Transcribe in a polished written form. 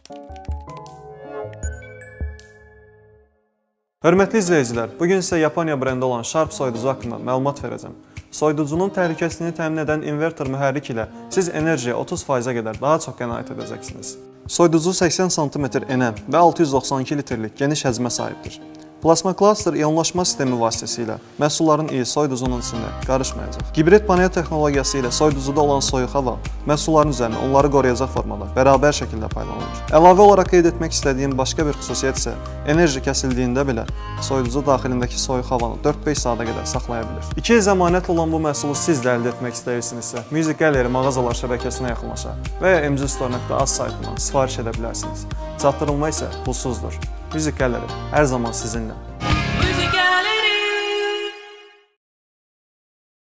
Hörmətli izləyicilər, bugün sizə Yaponiya brendi olan Sharp soyuducu haqqında məlumat verəcəm. Soyuducunun təhlükəsizliyini təmin edən invertor mühərrik ilə siz enerjiyə 30%-ə qədər daha çox qənaət edəcəksiniz. Soyuducu 80 sm enəm və 692 litrlik geniş həcmə sahibdir. Plasma klaster ionlaşma sistemi vasitəsilə məhsulların iyi soyuducunun içində qarışmayacaq. Hibrid panel texnologiyası ilə soyuducuda olan soyuq hava məhsulların üzərinə onları qoruyacaq formada bərabər şəkildə paylanılır. Əlavə olaraq qeyd etmək istədiyim başqa bir xüsusiyyət isə enerji kəsildiyində belə soyuducu daxilindəki soyuq havanı 4-5 saata qədər saxlaya bilir. 2 il zəmanətli olan bu məhsulu siz də əldə etmək istəyirsinizsə, Music Gallery mağazalar şəbəkəsinə yaxınlaşa və ya mgstore.az saytından sifariş edə bilərsiniz. Çatdırılma isə pulsuzdur. Music Gallery hər zaman sizinlə.